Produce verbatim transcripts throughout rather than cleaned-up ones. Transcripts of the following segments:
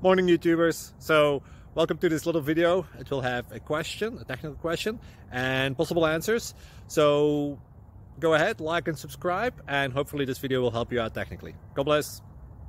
Morning YouTubers. So welcome to this little video. It will have a question, a technical question, and possible answers. So go ahead, like and subscribe, and hopefully this video will help you out technically. God bless.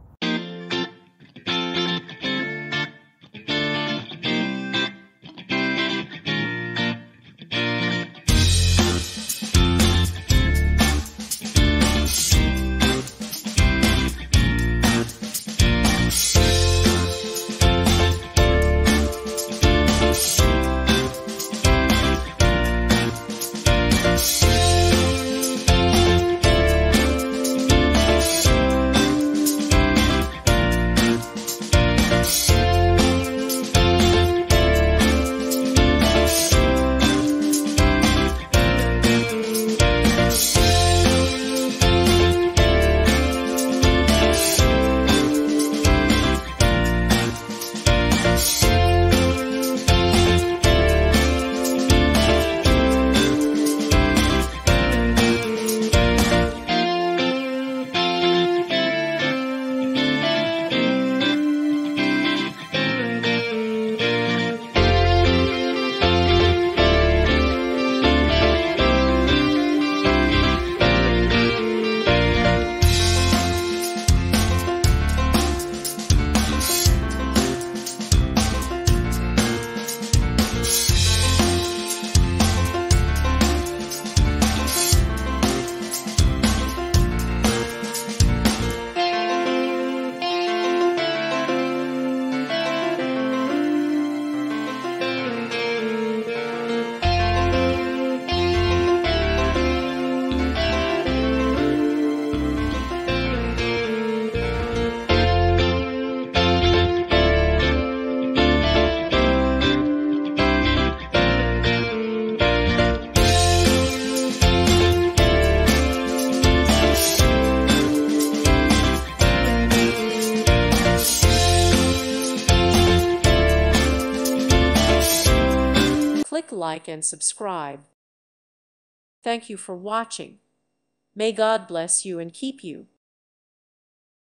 Click like and subscribe. Thank you for watching. May God bless you and keep you.